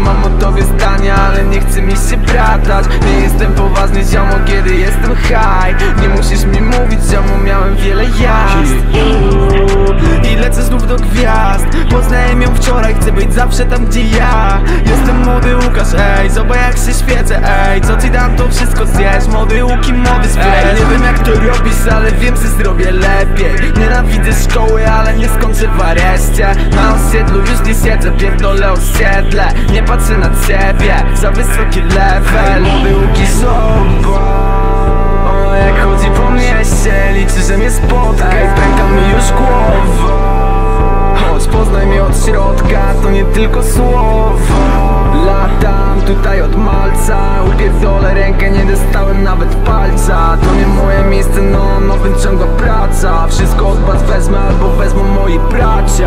mam o tobie zdania, ale nie chce mi się bratać. Nie jestem poważny ziomo, kiedy jestem high. Nie musisz mi mówić ziomo, miałem wiele jazd i lecę znów do gwiazd. Poznałem ją wczoraj, chcę być zawsze tam gdzie ja. Jestem młody Łukasz, ej, zobacz jak się świecę, ej. Co ci dam to wszystko zjesz, młody Łuki, młody spleć. Nie wiem jak to robisz, ale wiem, że zrobię lepiej. Nienawidzę szkoły, ale nie skończę w areszcie. Na osiedlu już nie siedzę, pierdolę osiedle. Nie patrzę na ciebie, za wysoki level. Młody Łuki, zobacz, o jak chodzi po mieście, liczy, że mnie spotka i pęka mi już głowa. Chodź, poznaj mnie od środka, to nie tylko słowa. Latam tutaj od malca, upierdolę rękę, nie dostałem nawet palca. To nie moje miejsce, no wyciąga praca. Wszystko od was wezmę albo wezmą moi bracia.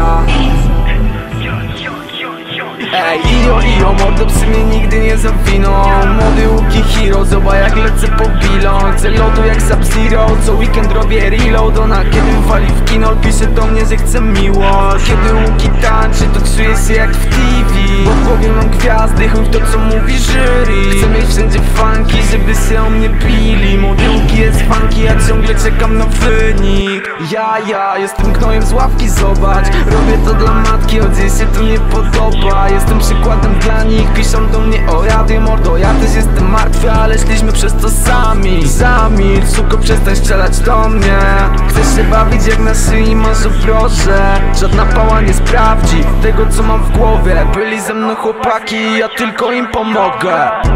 Ej, ijo, mordo psy mnie nigdy nie zawiną. Młody Łuki hero, zobacz jak lecę po bilon. Chcę lotu jak Sub-Zero, co weekend robię reload. Ona kiedy wali w kino, pisze do mnie, że chce miłość. Kiedy Łuki tańczy, to czuję się jak w TV. Bo w głowie mam gwiazdy, chuj w to co mówi jury. Chcę mieć wszędzie funky, żeby się o mnie bili. Młody Łuki jest funky, ja ciągle czekam na wynik. Ja jestem gnojem z ławki, zobacz. Robię to dla matki, choć jej się to nie podoba. Jestem przykładem dla nich, piszą do mnie o rady, mordo. Ja też jestem martwy, ale szliśmy przez to sami. Zamilcz, suko, przestań strzelać do mnie. Chcesz się bawić jak na szyi masz, proszę. Żadna pała nie sprawdzi tego co mam w głowie. Byli ze mną chłopaki, ja tylko im pomogę.